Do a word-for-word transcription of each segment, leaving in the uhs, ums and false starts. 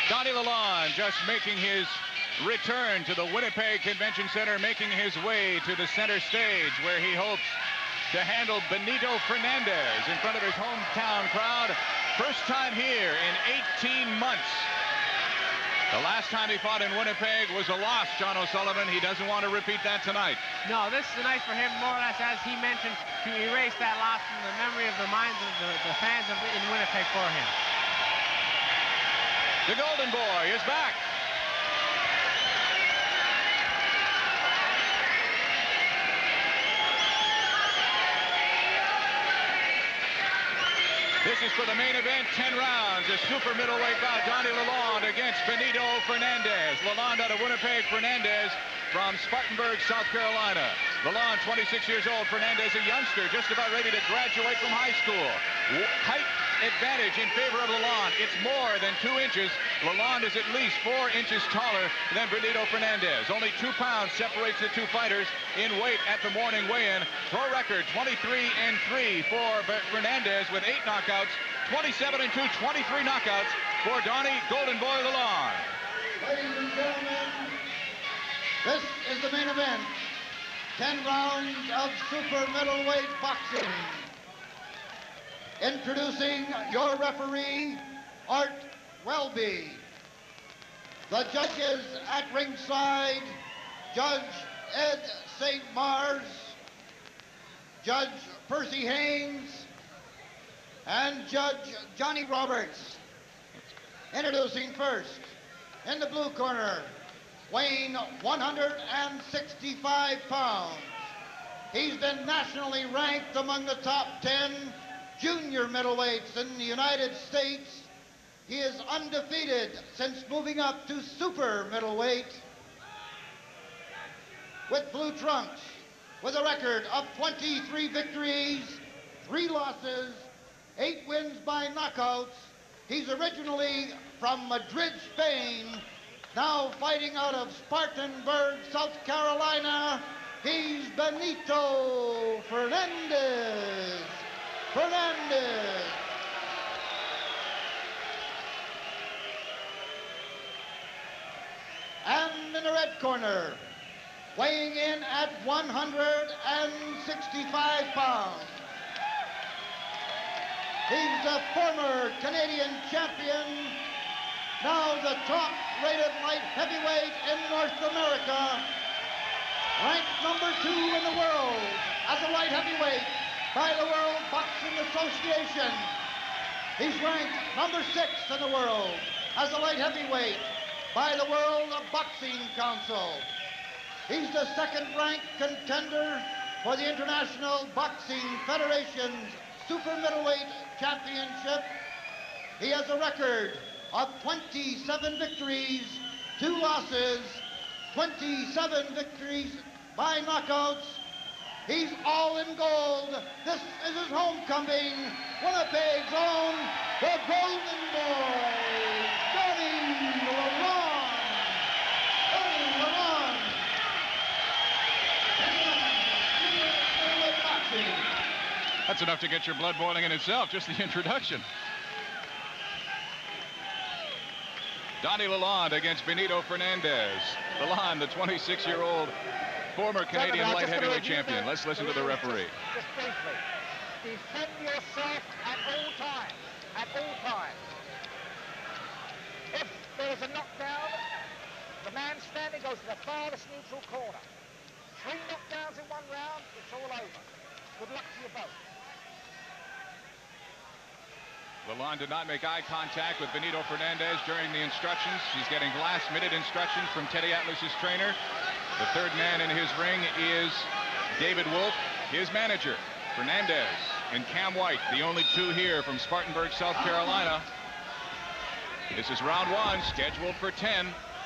Donnie Lalonde just making his return to the Winnipeg Convention Center, making his way to the center stage where he hopes to handle Benito Fernandez in front of his hometown crowd. First time here in eighteen months. The last time he fought in Winnipeg was a loss, John O'Sullivan. He doesn't want to repeat that tonight. No, this is a night for him, more or less, as he mentioned, to erase that loss from the memory of the minds of the, the fans of, in Winnipeg for him. The Golden Boy is back. This is for the main event, ten rounds, a super middleweight bout. Donnie Lalonde against Benito Fernandez. Lalonde out of Winnipeg, Fernandez from Spartanburg, South Carolina. Lalonde, twenty-six years old. Fernandez, a youngster, just about ready to graduate from high school. Height advantage in favor of Lalonde. It's more than two inches. Lalonde is at least four inches taller than Benito Fernandez. Only two pounds separates the two fighters in weight at the morning weigh-in. Pro record twenty-three and three for Fernandez with eight knockouts, twenty-seven and two, twenty-three knockouts for Donnie Golden Boy Lalonde. Ladies and gentlemen, this is the main event. Ten rounds of super middleweight boxing. Introducing your referee, Art Welby. The judges at ringside, Judge Ed Saint Mars, Judge Percy Haynes, and Judge Johnny Roberts. Introducing first, in the blue corner, weighing one hundred sixty-five pounds. He's been nationally ranked among the top ten junior middleweights in the United States. He is undefeated since moving up to super middleweight. With blue trunks, with a record of twenty-three victories, three losses, eight wins by knockouts. He's originally from Madrid, Spain, now fighting out of Spartanburg, South Carolina. He's Benito Fernandez. Fernandez. And in the red corner, weighing in at one hundred sixty-five pounds, he's a former Canadian champion, now the top-rated light heavyweight in North America, ranked number two in the world as a light heavyweight by the World Boxing Association. He's ranked number six in the world as a light heavyweight by the World Boxing Council. He's the second-ranked contender for the International Boxing Federation's Super Middleweight Championship. He has a record of twenty-seven victories, two losses, twenty-seven victories by knockouts. He's all in gold. This is his homecoming, Winnipeg's own, the Golden Boy, Donnie Lalonde. Donnie Lalonde. That's enough to get your blood boiling in itself, just the introduction. Donnie Lalonde against Benito Fernandez. Lalonde, the twenty-six-year-old former Canadian light heavyweight champion. Let's listen to the referee. Just briefly, defend yourself at all times, at all times. If there is a knockdown, the man standing goes to the farthest neutral corner. Three knockdowns in one round, it's all over. Good luck to you both. Lalonde did not make eye contact with Benito Fernandez during the instructions. He's getting last-minute instructions from Teddy Atlas's trainer. The third man in his ring is David Wolf, his manager. Fernandez and Cam White, the only two here from Spartanburg, South Carolina. This is round one, scheduled for ten.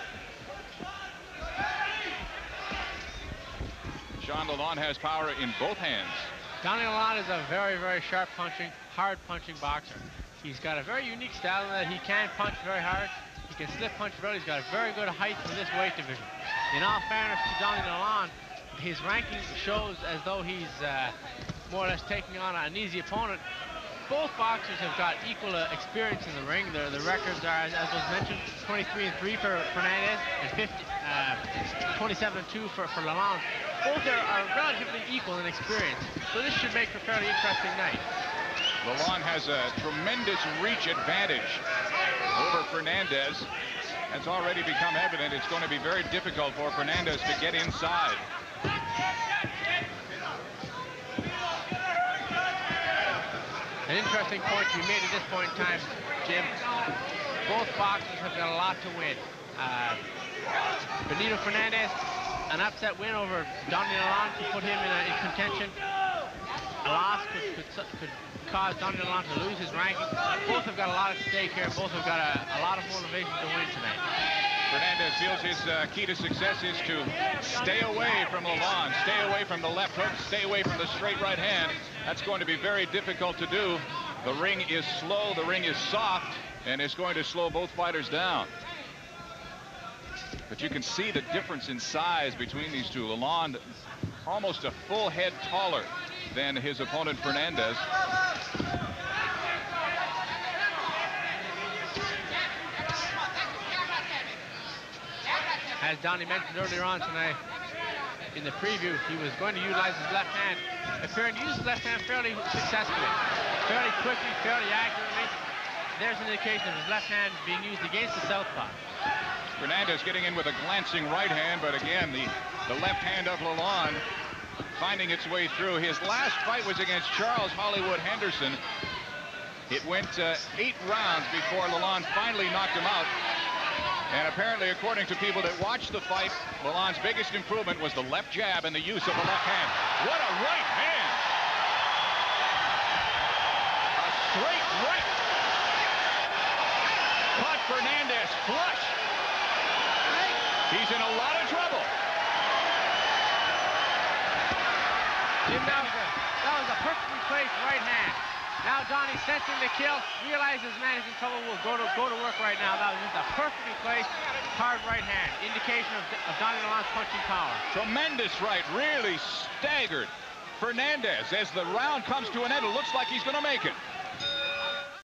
Sean Lalonde has power in both hands. Donnie Lalonde is a very, very sharp punching, hard punching boxer. He's got a very unique style in that he can punch very hard. He can slip punch very well. He's got a very good height for this weight division. In all fairness to Donnie Lalonde, his ranking shows as though he's uh, more or less taking on an easy opponent. both boxers have got equal uh, experience in the ring. The, the records are, as, as was mentioned, twenty-three and three for Fernandez and fifty, uh, twenty-seven and two for, for Lalonde. Both are, are relatively equal in experience, so this should make for a fairly interesting night. Lalonde has a tremendous reach advantage over Fernandez. That's already become evident. It's going to be very difficult for Fernandez to get inside. An interesting point you made at this point in time, Jim. Both boxers have got a lot to win. Uh, Benito Fernandez, an upset win over Donny Lalonde could put him in, a, in contention. A loss could, could, could cause Donny Lalonde to lose his ranking. Both have got a lot at stake here. Both have got a, a lot of motivation to win tonight. Fernandez feels his uh, key to success is to stay away from Lalonde, stay away from the left hook, stay away from the straight right hand. That's going to be very difficult to do. The ring is slow, the ring is soft, and it's going to slow both fighters down. But you can see the difference in size between these two. Lalonde almost a full head taller than his opponent Fernandez. As Donnie mentioned earlier on tonight, in the preview, he was going to utilize his left hand, appearing to use his left hand fairly successfully, fairly quickly, fairly accurately. There's an indication of his left hand being used against the southpaw. Fernandez getting in with a glancing right hand, but again, the, the left hand of Lalonde finding its way through. His last fight was against Charles Hollywood Henderson. It went uh, eight rounds before Lalonde finally knocked him out. And apparently, according to people that watched the fight, Lalonde's biggest improvement was the left jab and the use of the left hand. What a right hand! A straight right. Caught Fernandez flush. He's in a lot of trouble. Jim, that was a, that was a perfectly placed right hand. Now Donnie, sensing the kill, realizes man is in trouble, will go to go to work right now. That was just a perfectly placed hard right hand. Indication of, of Donnie Lalonde's punching power. Tremendous right, really staggered Fernandez. As the round comes to an end, it looks like he's going to make it.